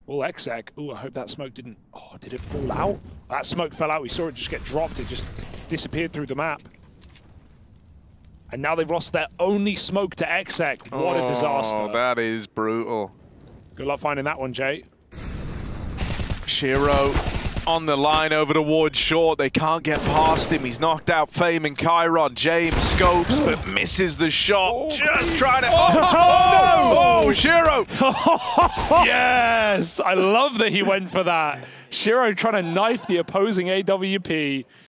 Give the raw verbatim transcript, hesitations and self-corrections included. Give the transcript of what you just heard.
Oh, exec. Oh, I hope that smoke didn't... Oh, did it fall out? That smoke fell out. We saw it just get dropped. It just disappeared through the map. And now they've lost their only smoke to exec. What oh, a disaster. Oh, that is brutal. Good luck finding that one, Jay. Shiro on the line over towards short. They can't get past him. He's knocked out Fame and Chiron. James scopes but misses the shot. Oh, Just trying to... Oh, oh, oh, oh Shiro! Yes! I love that he went for that. Shiro trying to knife the opposing A W P.